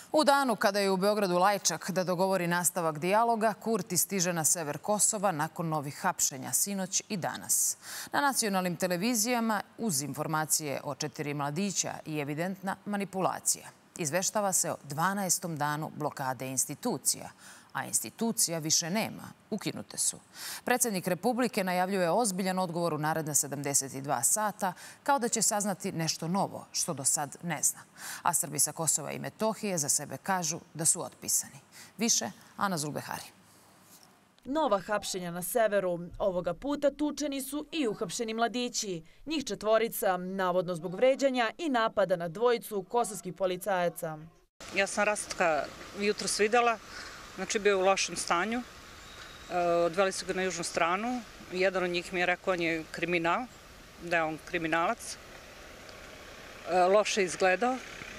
U danu kada je u Beogradu Lajčak da dogovori nastavak dijaloga, Kurti stiže na sever Kosova nakon novih hapšenja sinoć i danas. Na nacionalnim televizijama, uz informacije o 4 mladića i evidentna manipulacija, izveštava se o 12. danu blokade institucija, a institucija više nema, ukinute su. Predsjednik Republike najavljuje ozbiljan odgovor u naredne 72 sata, kao da će saznati nešto novo, što do sad ne zna. A Srbi sa Kosova i Metohije za sebe kažu da su otpisani. Više, Ana Zulbehari. Nova hapšenja na severu. Ovoga puta tučeni su i uhapšeni mladići. Njih 4, navodno zbog vređanja i napada na 2 kosovskih policajaca. Ja sam Rastka jutros videla. Znači, bio je u lošem stanju. Odveli su ga na južnu stranu. Jedan od njih mi je rekao on je kriminal, da je on kriminalac. Loše izgledao.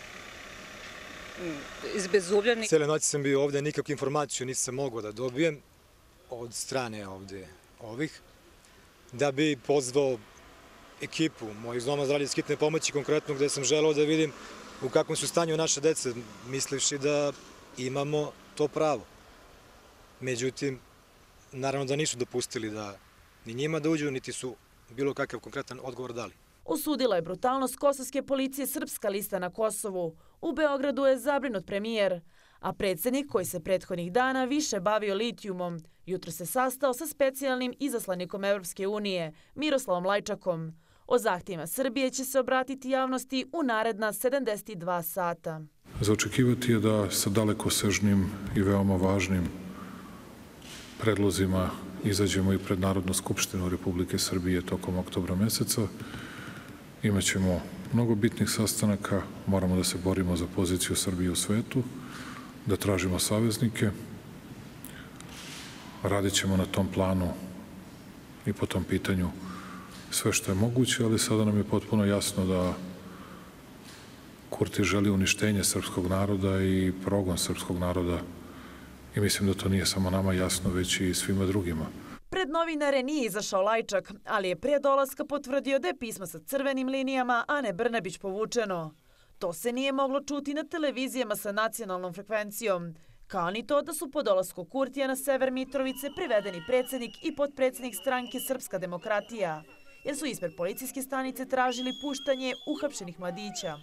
Izbezubljeni. Cijele noći sam bio ovdje, nikakvu informaciju nisam mogao da dobijem od strane ovdje ovih, da bi pozvao ekipu mojih doma zdravlja iz hitne pomoći, konkretno gdje sam želeo da vidim u kakvom su stanju naše dece, mislivši da imamo to pravo. Međutim, naravno da nisu dopustili da ni njima da uđu, niti su bilo kakav konkretan odgovor dali. Osudila je brutalnost kosovske policije Srpska lista na Kosovu. U Beogradu je zabrinut premijer, a predsjednik koji se prethodnih dana više bavio litijumom, jutro se sastao sa specijalnim izaslanikom Evropske unije, Miroslavom Lajčakom. O zahtjevima Srbije će se obratiti javnosti u naredna 72 sata. Za očekivati je da sa dalekosežnim i veoma važnim predlozima izađemo i pred Narodnu skupštinu Republike Srbije tokom oktobra meseca. Imaćemo mnogo bitnih sastanaka, moramo da se borimo za poziciju Srbije u svetu, da tražimo saveznike. Radit ćemo na tom planu i po tom pitanju sve što je moguće, ali sada nam je potpuno jasno da Kurti želi uništenje srpskog naroda i progon srpskog naroda. I mislim da to nije samo nama jasno, već i svima drugima. Pred novinare nije izašao Lajčak, ali je pre dolaska potvrdio da je pismo sa crvenim linijama Ane Brnabić povučeno. To se nije moglo čuti na televizijama sa nacionalnom frekvencijom, kao ni to da su po dolasku Kurtija na sever Mitrovice privedeni predsjednik i potpredsjednik stranke Srpska demokratija, jer su ispred policijske stanice tražili puštanje uhapšenih mladića.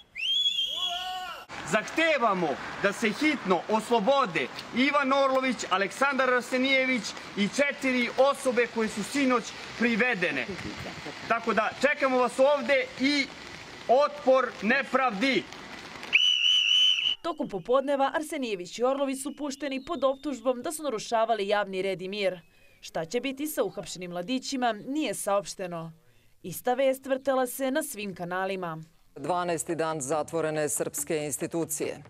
Zahtevamo da se hitno oslobode Ivan Orlović, Aleksandar Arsenijević i 4 osobe koje su sinoć privedene. Tako da čekamo vas ovde i otpor nepravdi. Tokom popodneva Arsenijević i Orlović su pušteni pod optužbom da su narušavali javni red i mir. Šta će biti sa uhapšenim mladićima nije saopšteno. Ista vest vrtela se na svim kanalima. 12. dan zatvorene srpske institucije.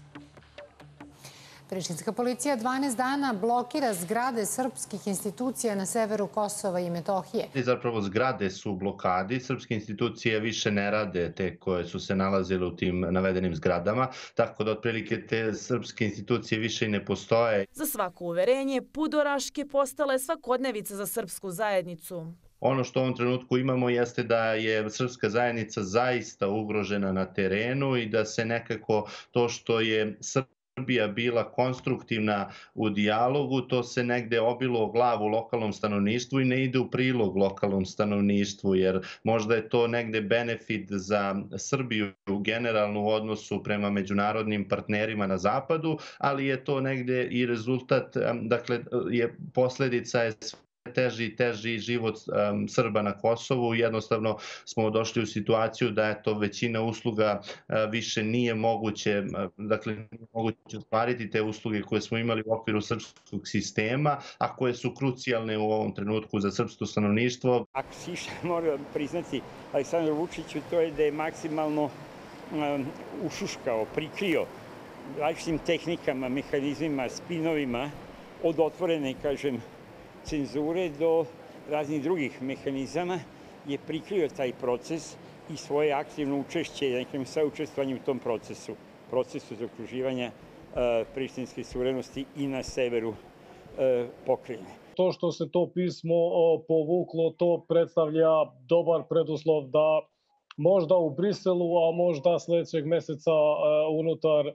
Prištinska policija 12 dana blokira zgrade srpskih institucija na severu Kosova i Metohije. Zapravo zgrade su u blokadi, srpske institucije više ne rade te koje su se nalazile u tim navedenim zgradama, tako da otprilike te srpske institucije više i ne postoje. Za svako uverenje, pudoraške postale svakodnevica za srpsku zajednicu. Ono što u ovom trenutku imamo jeste da je srpska zajednica zaista ugrožena na terenu i da se nekako to što je Srbija bila konstruktivna u dijalogu, to se negde obilo o glavu lokalnom stanovništvu i ne ide u prilog lokalnom stanovništvu, jer možda je to negde benefit za Srbiju generalno u odnosu prema međunarodnim partnerima na zapadu, ali je to negde i rezultat, dakle, posljedica je teži i teži život Srba na Kosovu. Jednostavno smo došli u situaciju da većina usluga više nije moguće, dakle nije moguće ostvariti te usluge koje smo imali u okviru srpskog sistema, a koje su krucijalne u ovom trenutku za srpsko stanovništvo. Ako si išta moram priznati Aleksandru Vučiću, to je da je maksimalno ušuškao, prikrio različitim tehnikama, mehanizmima, spinovima od otvorene, kažem, cenzure do raznih drugih mehanizama je prikrio taj proces i svoje aktivno učešće, nekim saučestvovanje u tom procesu zaokruživanja prištinske suverenosti i na severu pokrajine. To što se to pismo povuklo, to predstavlja dobar preduslov da možda u Briselu, a možda sljedećeg mjeseca unutar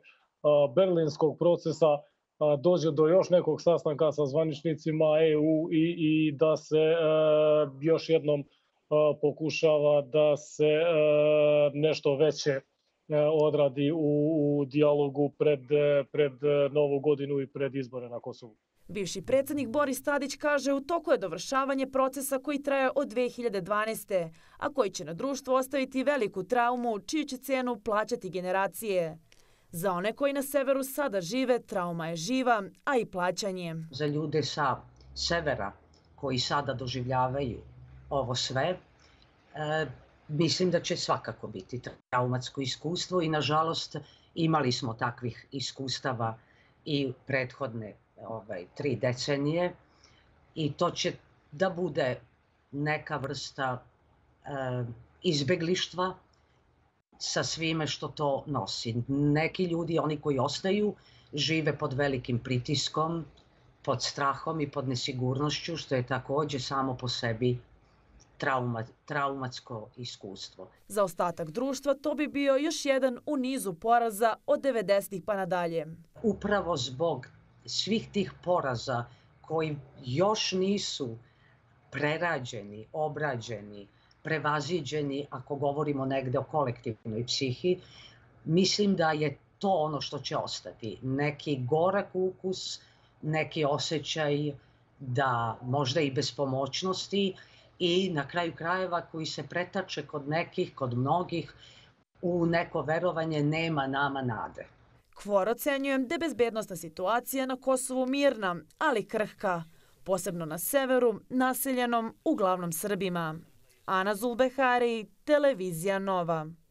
berlinskog procesa dođe do još nekog sastanka sa zvaničnicima EU i da se još jednom pokušava da se nešto veće odradi u dijalogu pred Novu godinu i pred izbore na Kosovu. Bivši predsjednik Boris Tadić kaže u toku je dovršavanje procesa koji traje od 2012. a koji će na društvo ostaviti veliku traumu čiju će cenu plaćati generacije. Za one koji na severu sada žive, trauma je živa, a i plaćanje. Za ljude sa severa koji sada doživljavaju ovo sve, mislim da će svakako biti traumatsko iskustvo i nažalost imali smo takvih iskustava i prethodne 3 decenije i to će da bude neka vrsta izbeglištva sa svime što to nosi. Neki ljudi, oni koji ostaju, žive pod velikim pritiskom, pod strahom i pod nesigurnošću, što je također samo po sebi traumatsko iskustvo. Za ostatak društva to bi bio još jedan u nizu poraza od 90-ih pa nadalje. Upravo zbog svih tih poraza koji još nisu prerađeni, obrađeni, prevaziđeni, ako govorimo negde o kolektivnoj psihi, mislim da je to ono što će ostati. Neki gorak ukus, neki osjećaj da možda i bespomoćnosti i na kraju krajeva koji se pretače kod nekih, kod mnogih, u neko verovanje nema nama nade. KFOR ocenjuje da je bezbednosna situacija na Kosovu mirna, ali krhka, posebno na severu, naseljenom uglavnom Srbima. Ana Zulbehari, Televizija Nova.